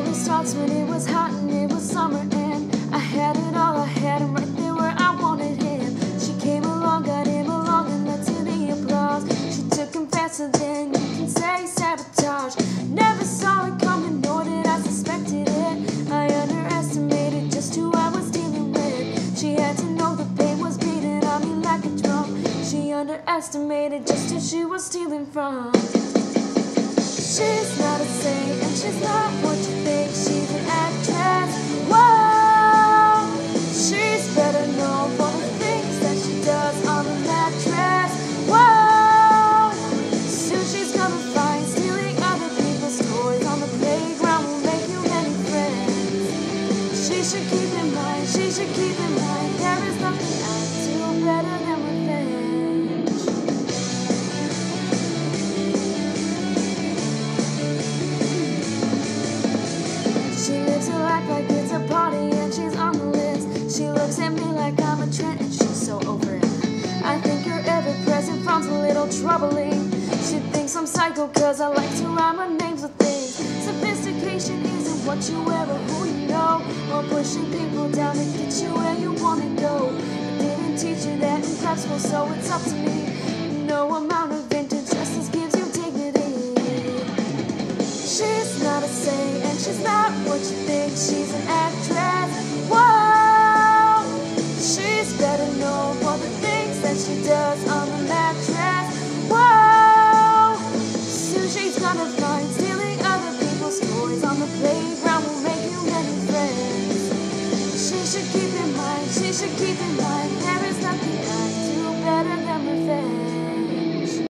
all these thoughts when it was hot and it was summer, and I had it all, I had him right there where I wanted him. She came along, got him along, and led to the applause. She took him faster than you can say sabotage. Never saw it coming, nor did I suspected it. I underestimated just who I was dealing with. She had to know the pain was beating on me like a drum. She underestimated just who she was stealing from. She's not a saint, and she's not what you think. She's an actress. Whoa, she's better known for the things that she does on the mattress. Whoa, soon she's gonna find stealing other people's toys on the playground will make you many friends. She should keep in mind, she should keep in mind, there is nothing I do better than revenge. She lives her life like it's a party and she's on the list. She looks at me like I'm a trend and she's so over it. I think her ever-present frown's a little troubling. She thinks I'm psycho cause I like to rhyme her names with things. Sophistication isn't what you wear or who you know, or pushing people down to get you where you wanna go. I didn't teach you that in prep school, so it's up to me. No amount of vintage dresses gives you dignity. She's not a saint, and she's not what you think. She's an actress. Whoa, she's better known for the things that she does on the mattress. Whoa, soon she's gonna find stealing other people's toys on the playground will make you many friends. She should keep in mind, she should keep in mind, there is nothing else